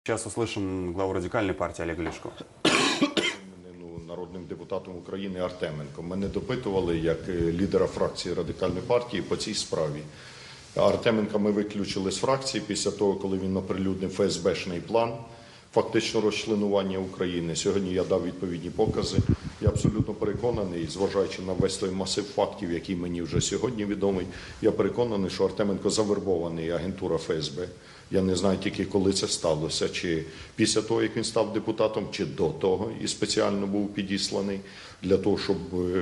Сейчас услышим главу радикальной партии Олега Ляшко. Народним депутатом України Артеменком. Мене допитували як лідера фракції Радикальної партії по цій справі. Артеменка ми виключили з фракції після того, коли він оприлюднив ФСБшний план фактично розчленування України. Сьогодні я дав відповідні покази. Я абсолютно переконаний, зважаючи на весь той масив фактів, який мені вже сьогодні відомий, я переконаний, що Артеменко завербований агентура ФСБ. Я не знаю тільки, коли це сталося, чи після того, як він став депутатом, чи до того, і спеціально був підісланий для того, щоб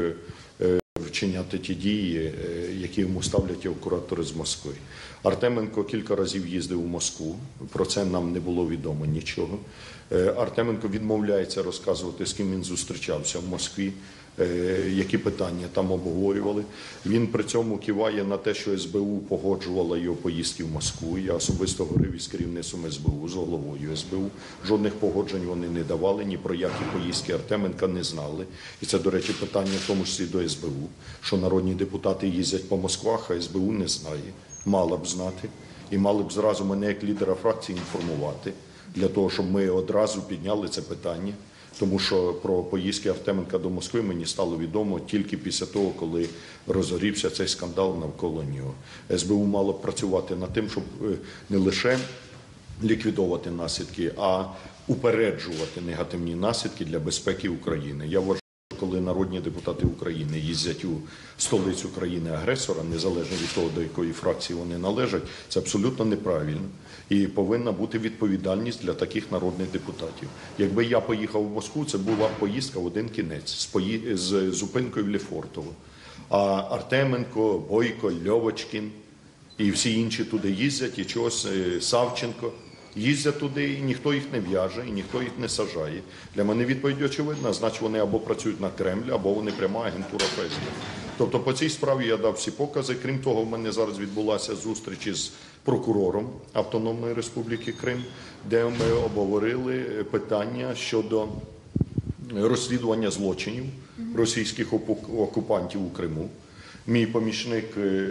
вчиняти ті дії, які йому ставлять евакуатори з Москви. Артеменко кілька разів їздив у Москву, про це нам не було відомо нічого. Артеменко відмовляється розказувати, з ким він зустрічався в Москві, які питання там обговорювали. Він при цьому киває на те, що СБУ погоджувала його поїздки в Москву. Я особисто говорив із керівництвом СБУ, з головою СБУ. Жодних погоджень вони не давали, ні про які поїздки Артеменка не знали. І це, до речі, питання в тому числі до СБУ, що народні депутати їздять по Москвах, а СБУ не знає. Мала б знати. І мали б зразу мене, як лідера фракції, інформувати, для того, щоб ми одразу підняли це питання. Тому що про поїздки Артеменка до Москви мені стало відомо тільки після того, коли розгорівся цей скандал навколо нього. СБУ мало б працювати над тим, щоб не лише ліквідовувати наслідки, а упереджувати негативні наслідки для безпеки України. Я вважаю, коли народні депутати України їздять у столицю країни-агресора, незалежно від того, до якої фракції вони належать, це абсолютно неправильно. І повинна бути відповідальність для таких народних депутатів. Якби я поїхав в Москву, це була поїздка в один кінець, з зупинкою в Лефортово. А Артеменко, Бойко, Льовочкін і всі інші туди їздять, і чогось Савченко їздять туди, і ніхто їх не в'яже, і ніхто їх не сажає. Для мене відповідь очевидна, значить вони або працюють на Кремль, або вони пряма агентура ФСБ. Тобто по цій справі я дав всі покази. Крім того, в мене зараз відбулася зустріч із прокурором Автономної Республіки Крим, де ми обговорили питання щодо розслідування злочинів російських окупантів у Криму. Мій помічник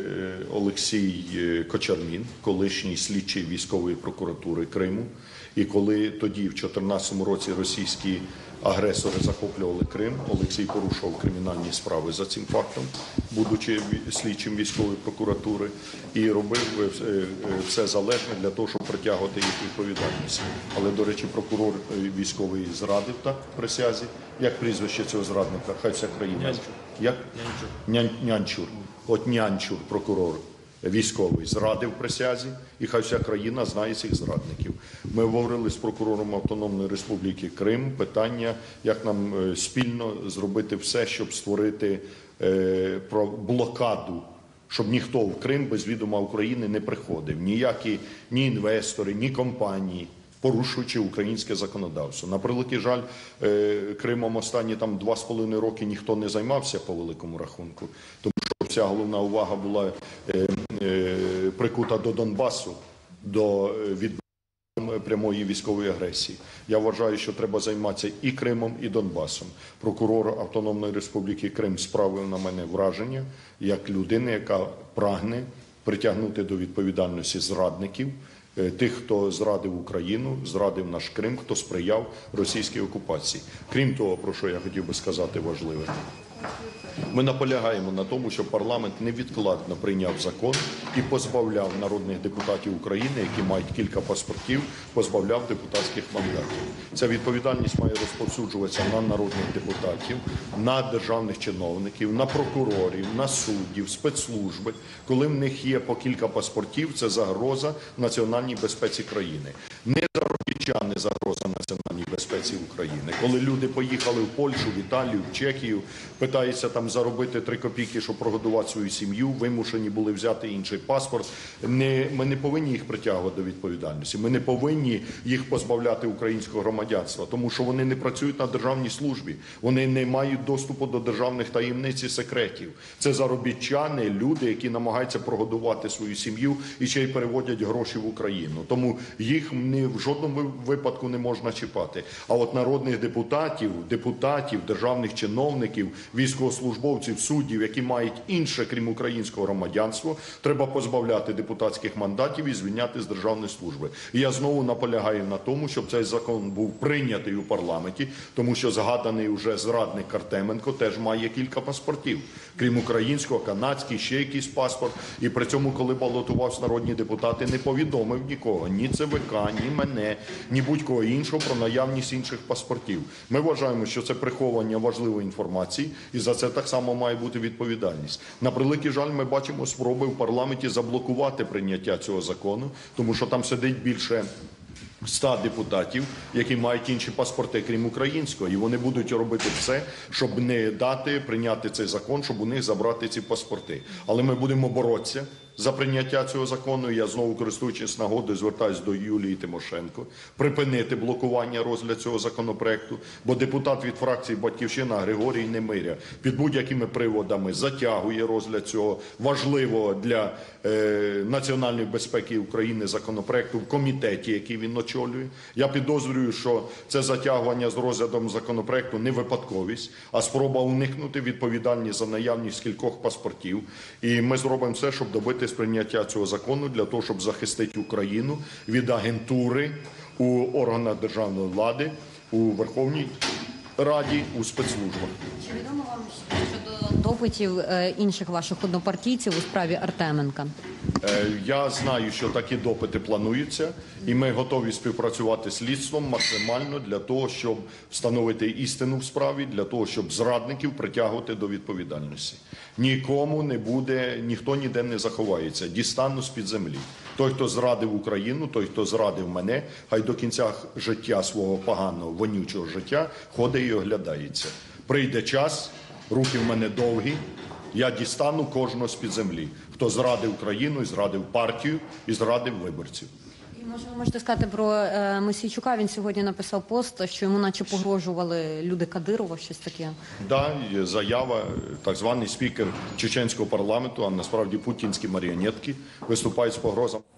Олексій Кочермін, колишній слідчий військової прокуратури Криму, і коли тоді, в 2014 році, російські агресори захоплювали Крим, Олексій порушував кримінальні справи за цим фактом, будучи слідчим військової прокуратури, і робив все залежне для того, щоб притягувати їх відповідальність. Але, до речі, прокурор військовий зрадив так присязі. Як прізвище цього зрадника? Хай вся країна. Нянчур. Як? Нянчур. Нянчур. От Нянчур, прокурор військовий, зрадив присязі, і хай вся країна знає цих зрадників. Ми говорили з прокурором Автономної Республіки Крим питання, як нам спільно зробити все, щоб створити блокаду, щоб ніхто в Крим без відома України не приходив. Ніякі ні інвестори, ні компанії, порушуючи українське законодавство. На превеликий жаль, Кримом останні 2,5 роки ніхто не займався по великому рахунку, тому що вся головна увага була прикута до Донбасу, до відбиття прямої військової агресії. Я вважаю, що треба займатися і Кримом, і Донбасом. Прокурор Автономної Республіки Крим справив на мене враження як людини, яка прагне притягнути до відповідальності зрадників, тих, хто зрадив Україну, зрадив наш Крим, хто сприяв російській окупації. Крім того, про що я хотів би сказати важливе, ми наполягаємо на тому, щоб парламент невідкладно прийняв закон і позбавляв народних депутатів України, які мають кілька паспортів, позбавляв депутатських мандатів. Ця відповідальність має розповсюджуватися на народних депутатів, на державних чиновників, на прокурорів, на суддів, спецслужби. Коли в них є по кілька паспортів, це загроза національній безпеці країни. Не заробітчани загроза національній безпеці України. Коли люди поїхали в Польщу, в Італію, в Чехію, питаються там заробити 3 копійки, щоб прогодувати свою сім'ю, вимушені були взяти інший паспорт. Ми не повинні їх притягувати до відповідальності. Ми не повинні їх позбавляти українського громадянства, тому що вони не працюють на державній службі. Вони не мають доступу до державних таємниць і секретів. Це заробітчани, люди, які намагаються прогодувати свою сім'ю і ще й переводять гроші в Україну. Тому їх в жодному випадку не можна чіпати. А от народ народних депутатів, державних чиновників, військовослужбовців, суддів, які мають інше, крім українського громадянство, треба позбавляти депутатських мандатів і звільняти з державної служби. І я знову наполягаю на тому, щоб цей закон був прийнятий у парламенті, тому що згаданий уже зрадник Артеменко теж має кілька паспортів, крім українського, канадський, ще якийсь паспорт. І при цьому, коли балотувався народні депутати, не повідомив нікого, ні ЦВК, ні мене, ні будь-кого іншого про наявність інших паспортів. Ми вважаємо, що це приховування важливої інформації, і за це так само має бути відповідальність. На превеликий жаль, ми бачимо спроби в парламенті заблокувати прийняття цього закону, тому що там сидить більше 100 депутатів, які мають інші паспорти, крім українського, і вони будуть робити все, щоб не дати прийняти цей закон, щоб у них забрати ці паспорти. Але ми будемо боротися за прийняття цього закону. Я знову, користуючись нагодою, звертаюся до Юлії Тимошенко, припинити блокування розгляду цього законопроекту, бо депутат від фракції «Батьківщина» Григорій Немиря під будь-якими приводами затягує розгляд цього важливого для національної безпеки України законопроекту в комітеті, який він очолює. Я підозрюю, що це затягування з розглядом законопроекту не випадковість, а спроба уникнути відповідальність за наявність кількох паспортів. І ми зробимо все, щоб добитись прийняття цього закону для того, щоб захистити Україну від агентури у органах державної влади, у Верховній Раді, у спецслужбах. Чи відомо вам щодо допитів інших ваших однопартійців у справі Артеменка? Я знаю, що такі допити плануються, і ми готові співпрацювати з слідством максимально для того, щоб встановити істину в справі, для того, щоб зрадників притягувати до відповідальності. Нікому не буде, ніхто ніде не заховається, дістану з-під землі. Той, хто зрадив Україну, той, хто зрадив мене, хай до кінця життя свого поганого, вонючого життя ходить і оглядається. Прийде час, руки в мене довгі, я дістану кожного з-під землі, хто зрадив країну, і зрадив партію, і зрадив виборців. І, може, ви можете сказати про Мосійчука? Він сьогодні написав пост, що йому наче погрожували люди Кадирова, щось таке. Да, є заява, так званий спікер чеченського парламенту, а насправді путінські маріонетки виступають з погрозами.